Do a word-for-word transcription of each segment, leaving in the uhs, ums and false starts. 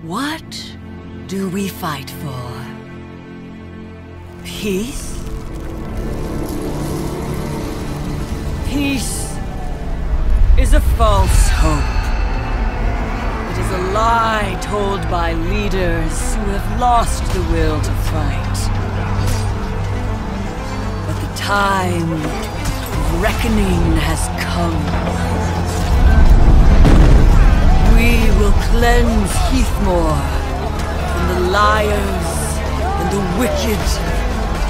What do we fight for? Peace? Peace is a false hope. It is a lie told by leaders who have lost the will to fight. But the time of reckoning has come. We will cleanse Heathmoor from the liars and the wicked.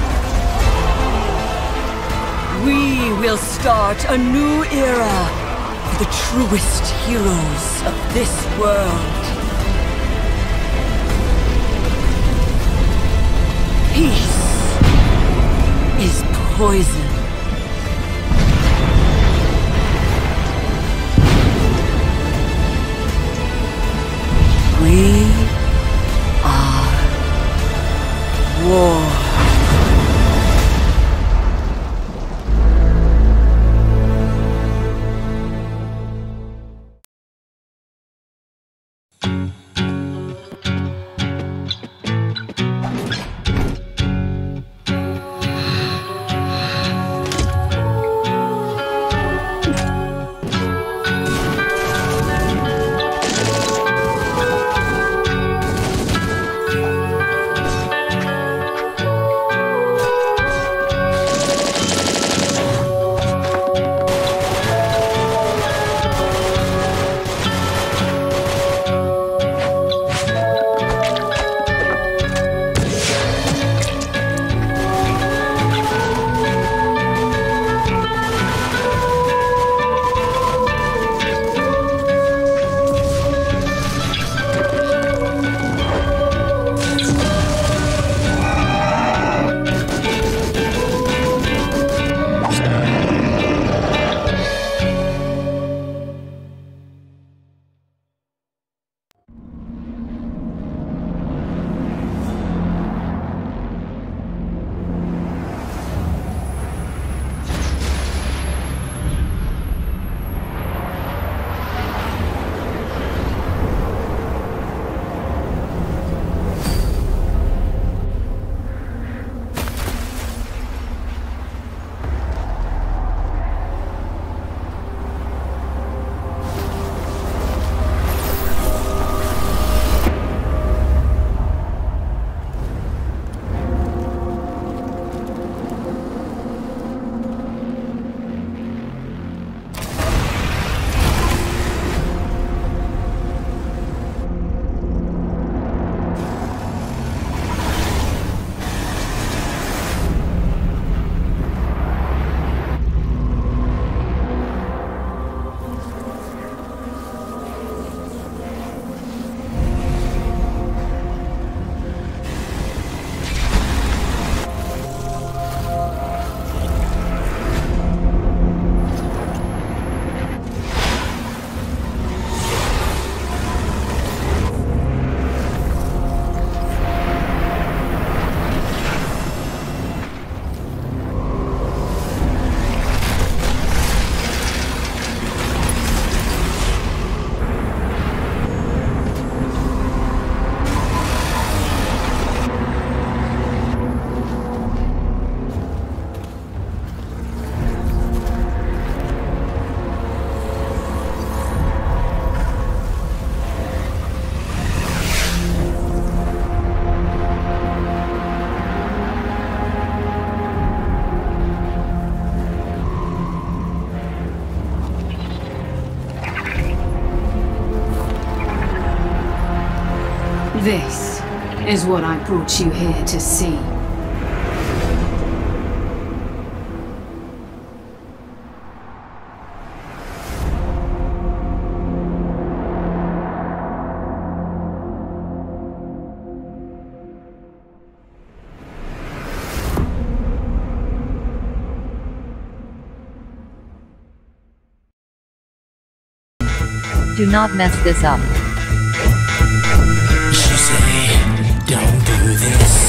We will start a new era for the truest heroes of this world. Peace is poison. We are war. This is what I brought you here to see. Do not mess this up. Don't do this.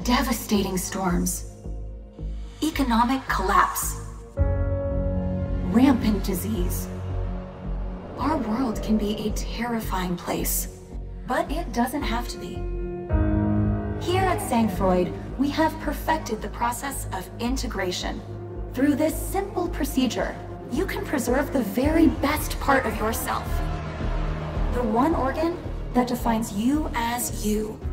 devastating storms, economic collapse, rampant disease. Our world can be a terrifying place, but it doesn't have to be. Here at Sangfroid, we have perfected the process of integration. Through this simple procedure, you can preserve the very best part of yourself. The one organ that defines you as you.